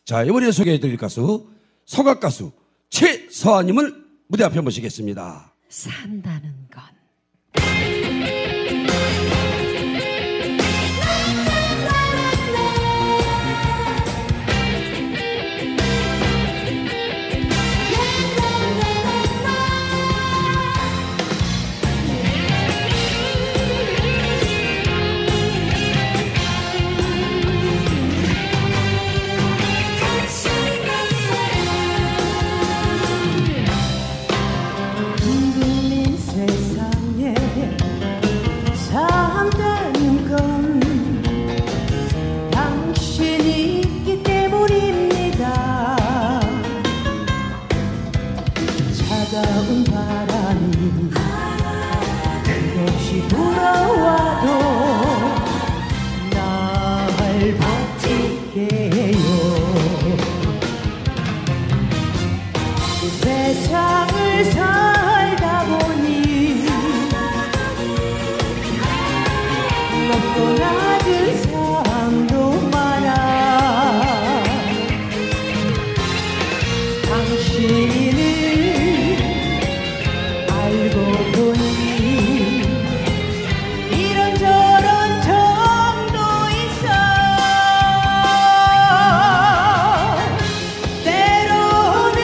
자, 이번에 소개해드릴 가수 성악가수 최서아님을 무대 앞에 모시겠습니다. 산다는 건 차가운 바람이 끝없이 불어와도 날 버틸게요. 세상을 살다 보니 높고 낮은 삶도 많아. 당신은 알고 보니 이런저런 정도 있어. 때로는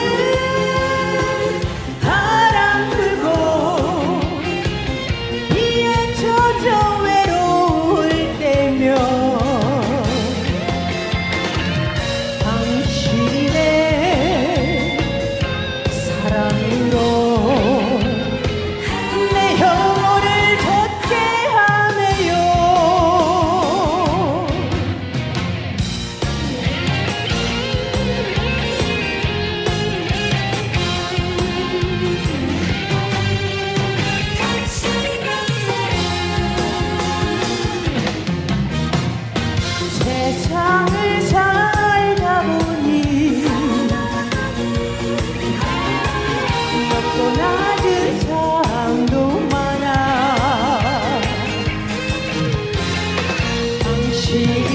바람 불고 비에 젖어 외로울 때면 당신의 사랑으로 세상을 살다 보니 높고 낮은 삶도 많아. 당신